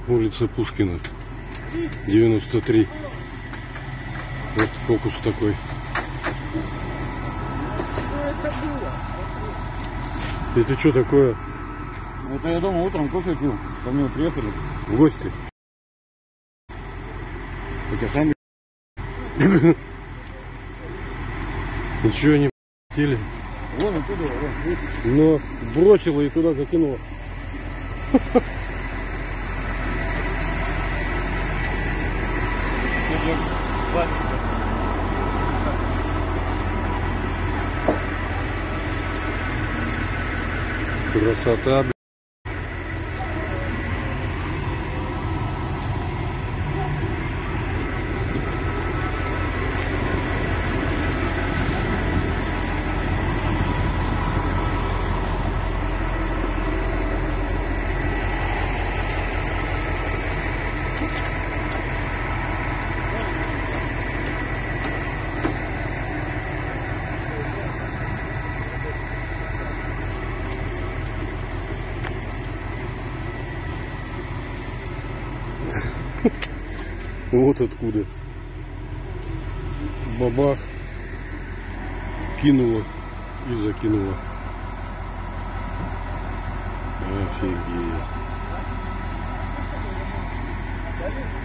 Улица Пушкина, 93. Вот фокус такой. Это что такое? Это я дома утром кофе пил. Ко мне приехали. В гости? Так я сам. Ничего не хотели. Вон оттуда, вон. Но бросила и туда закинула. Красота, блин. Вот откуда. Бабах. Кинула и закинула. Офигеть.